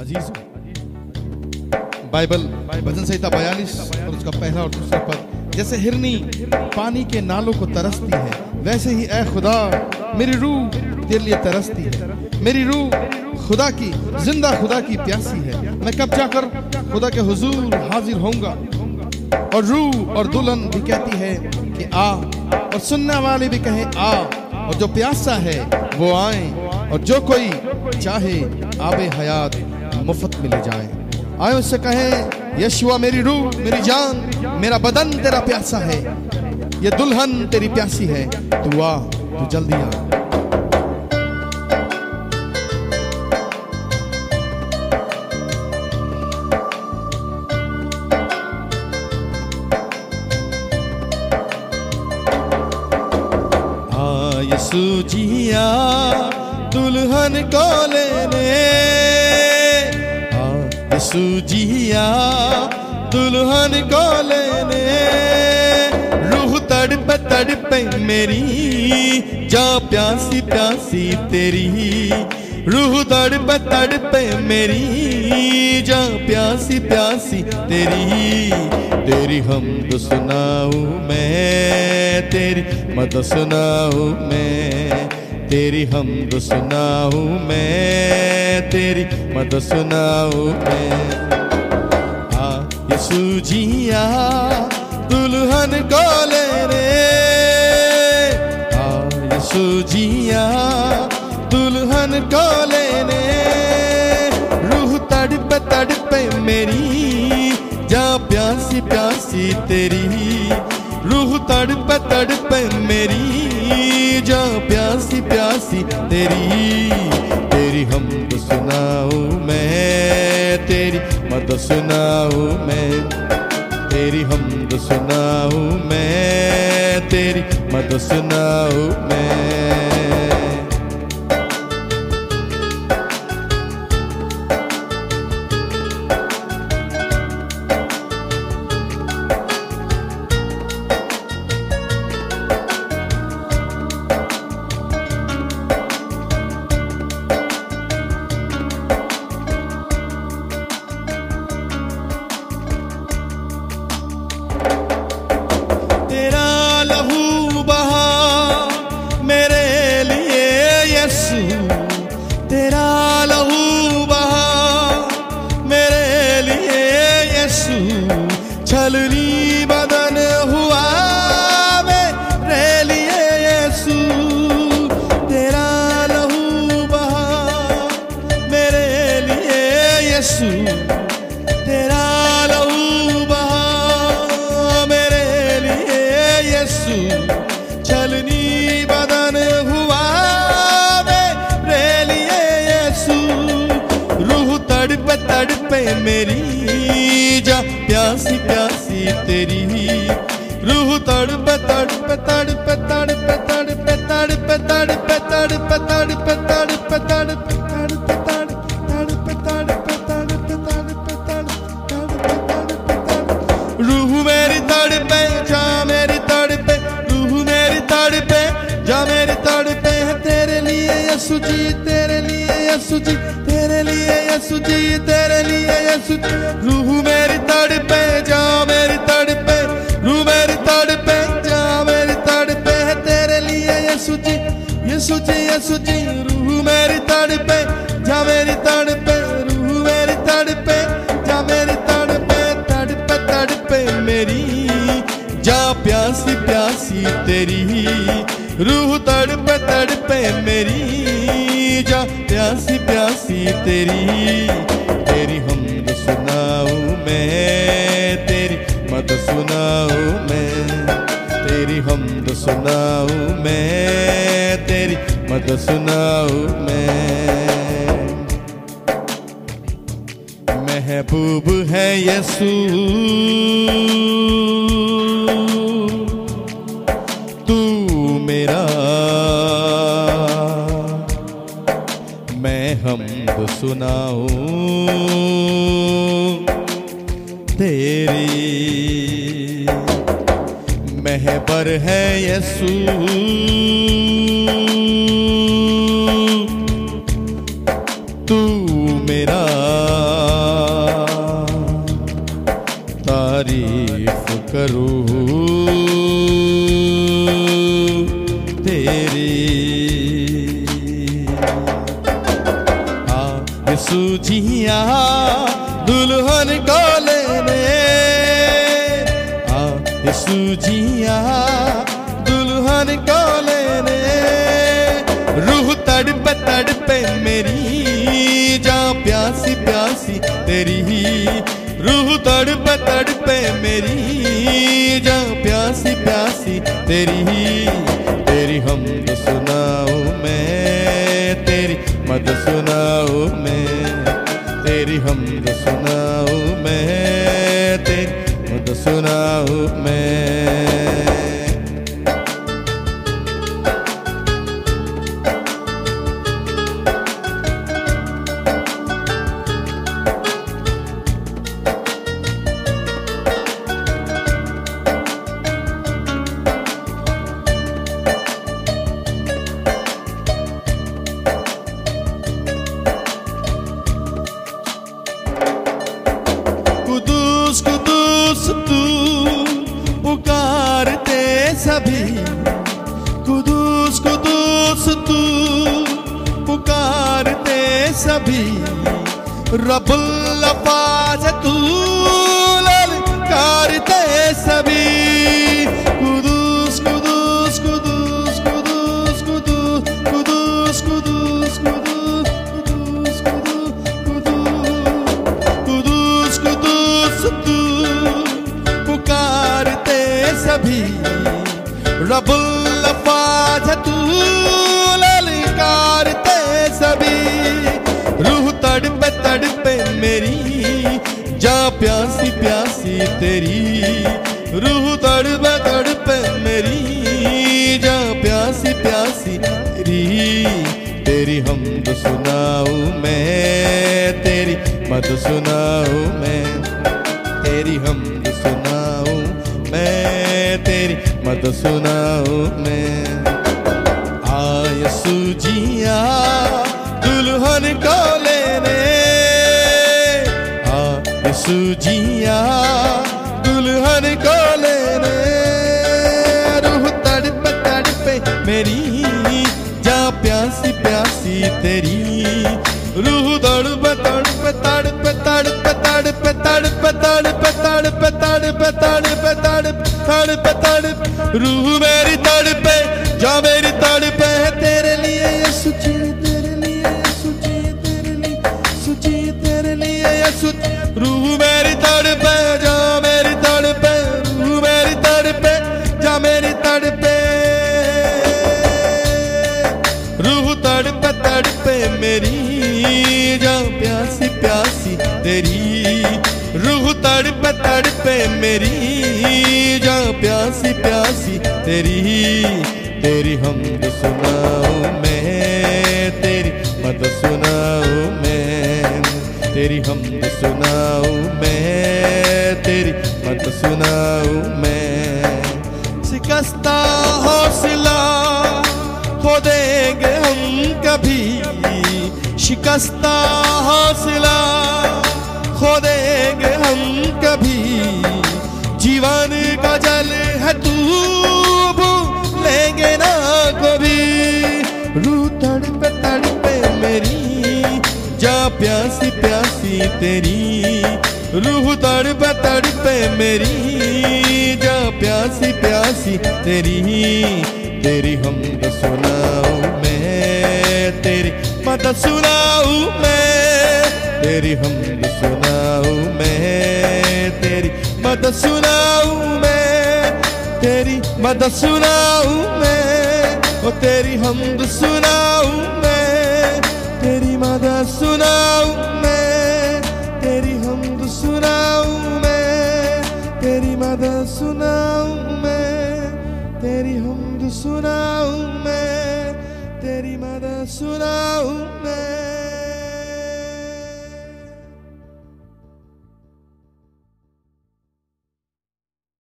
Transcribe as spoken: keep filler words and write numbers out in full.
अजीज Bible भजन संहिता बयालीस और उसका पहला और दूसरा पद, जैसे हिरनी पानी के नालों को तरसती है, वैसे ही ऐ खुदा मेरी रूह तेरे लिए तरसती है। मेरी रूह खुदा की, जिंदा खुदा की प्यासी है। मैं कब जाकर खुदा के हुजूर हाजिर होऊंगा। और रूह और दुल्हन भी कहती है कि आ, और सुनने वाले भी कहें आ, और जो प्यासा है वो आए, और जो कोई चाहे आबे हयात मुफ्त मिले जाए। आए उससे कहें यशुआ मेरी रूह मेरी जान, मेरा बदन तेरा प्यासा है, ये दुल्हन तेरी प्यासी है, तू आ, तू जल्दी आ। आ यीशु जिया दुल्हन को लेने, यीशु जिया दुल्हन को लेने। रूह तड़पे तड़पे मेरी, जा प्यासी प्यासी तेरी। रूह तड़पे तड़पे मेरी, जा प्यासी प्यासी तेरी। तेरी हमद सुनाऊं मैं, तेरी मदद सुनाऊं मैं, तेरी हमद सुनाऊं मैं, तेरी मदद सुनाऊं मैं। आ यीशु जिया दुल्हन को लेने, आ यीशु जिया दुल्हन को लेने। रूह तड़पे तड़पे मेरी, जा प्यासी प्यासी तेरी। रूह तड़पे तड़पे मेरी, जा प्यासी प्यासी तेरी। तेरी हमद सुनाऊं मैं, तेरी मदद सुनाऊं मैं, तेरी हमद सुनाऊं मैं, तेरी मदद सुनाऊं मैं। छलनी बदन हुआ मेरे लिए यीशु, तेरा लहू बहा मेरे लिए यीशु, तेरा लहू बहा मेरे लिए यीशु। छलनी बदन हुआ मेरे लिए यीशु। रूह तड़पे तड़पे मेरी, जा प्यासी प्यासी तेरी। रूह तड़पे तड़पे तड़पे तड़पे तड़पे तड़पे तड़पे तड़पे तड़पे तड़पे तड़पे तड़पे तड़पे तड़पे तड़पे तड़पे। रूह मेरी तड़पे जा मेरी तड़पे, रूह मेरी तड़पे जा मेरी तड़पे है तेरे लिए यीशु जी, तेरे लिए यीशु जी, तेरे लिए यीशु जी, तेरे लिए यीशु जी। रूह मेरी तड़पे जा मेरी तड़पे, रूह मेरी तड़पे जा मेरी तड़पे है तेरे लिए यीशु जी, यीशु जी, यीशु जी। रूह मेरी तड़पे जा मेरी तड़पे, रूह मेरी तड़पे जा मेरी तड़पे, तड़पे तड़पे मेरी, जा प्यासी प्यासी तेरी। रूह तड़पे तड़पे मेरी, जा प्यासी प्यासी तेरी। तेरी हमद सुनाऊं मैं, तेरी मदद सुनाऊं मैं, तेरी हमद सुनाऊं मैं, तेरी मदद सुनाऊं मैं। महबूब है यीशु तू मेरा, मैं हमद सुनाऊं तेरी। महबर है यीशु तू मेरा, यीशु जिया दुल्हन को लेने, आ यीशु जिया दुल्हन को लेने। रूह तड़पे तड़पे मेरी जा प्यासी प्यासी तेरी, रूह तड़पे तड़पे मेरी जा प्यासी प्यासी तेरी। तेरी हमद सुनाऊं मैं, तेरी मद सुनाऊं मैं, तेरी हमद सुनाऊं मैं, तेरी मद सुनाऊं मैं। कुदूस कुदूस तू पुकारते सभी, कुदूस कुदूस तू पुकारते सभी। रब्बुल अफ़ाज़ तू ललकारते सभी। कुदूस कुदूस कुदूस कुदूस कुदूस कुदूस कुदूस कुदूस कुदूस कुदूस तू पुकारते सभी। रब्बुल अफ़ाज़ तू ललकारते सभी। रूह तड़पे तड़पे मेरी जा प्यासी प्यासी तेरी, रूह तड़पे तड़पे मेरी जा प्यासी प्यासी तेरी। तेरी हमद सुनाऊं मैं, तेरी मद सुनाऊं मैं, तेरी हमद सुनाऊं मैं, तेरी मद सुनाऊं मैं। आ यीशु जिया दुल्हन को लेने, आ यीशु जिया दुल्हन को लेने। रूह तड़पे तड़पे मेरी जा प्यासी प्यासी तेरी, रूह तड़पे तड़पे तड़पे तड़पे तड़पे तड़पे तड़पे तड़पे तड़पे तड़पे तड़पे तड़पे। रूह मेरी तड़पे जा मेरी तड़पे तेरे लिए यीशु जी, तेरे लिए यीशु जी, तेरे लिए यीशु जी, तेरे लिए यीशु। रूह मेरी तड़पे जा मेरी तड़पे, रूह मेरी तड़पे जा मेरी तड़पे। रूह तड़पे तड़पे मेरी जा प्यासी प्यासी तेरी, रूह तड़पे तड़पे मेरी जा प्यासी प्यासी तेरी। तेरी हमद सुनाऊं मैं, तेरी मद सुनाऊं मैं, तेरी हमद सुनाऊं मैं, तेरी मद सुनाऊं मैं। शिकस्ता हौसला खो देंगे हम कभी, शिकस्ता हौसला खो देंगे हम कभी। जीवन का जल है तू भूलेंगे ना कभी। रूह तड़पे तड़पे मेरी जा प्यासी प्यासी तेरी, रूह तड़पे तड़पे मेरी जा प्यासी प्यासी तेरी। तेरी हमद सुनाऊं मैं, तेरी मद सुनाऊं मैं, तेरी हमद सुनाऊं मैं, तेरी मद सुनाऊं मैं, तेरी मद सुनाऊं मैं। ओ तेरी हमद सुनाऊं मैं, तेरी मद सुनाऊं मैं, तेरी हमद सुनाऊं मैं, तेरी मद सुनाऊं मैं, तेरी हमद सुनाऊं मैं, तेरी मद सुनाऊं मैं।